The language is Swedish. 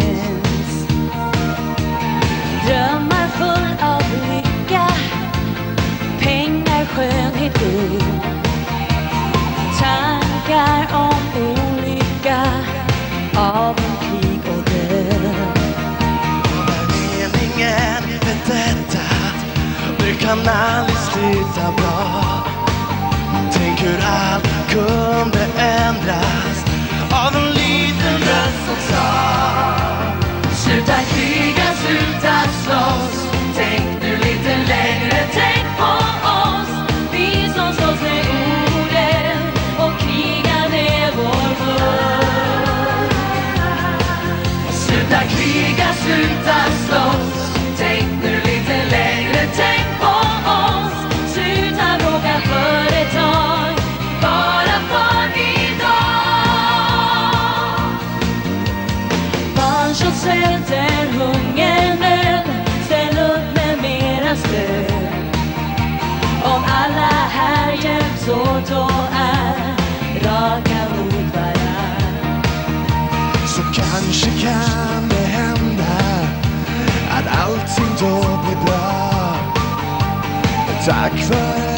finns. Drömmar full av lycka, pengar, skönhet, ord. Tankar om olycka, avundsjuk och död. Meningen med detta, det kan aldrig sluta bra. Tänk hur allt kunde ändras av en liten röst som sa: sluta kriga, sluta slåss. Tänk nu lite längre, tänk på oss. Vi som slåss med orden och krigar med vår mun. Sluta kriga, sluta slåss. Tänk nu lite längre, tänk på oss. Sluta bråka för ett tag, bara för idag. Barn som svälter, hunger, nöd, ställ upp med mera stöd. Om alla här hjälps åt och är raka mot varann, så kanske kan det hända att allting då blir bra. Tack för